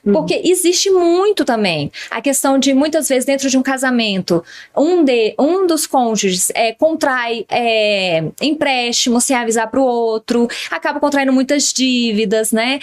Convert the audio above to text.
Porque existe muito também a questão de, muitas vezes, dentro de um casamento, um dos cônjuges contrai empréstimo sem avisar para o outro, acaba contraindo muitas dívidas, né?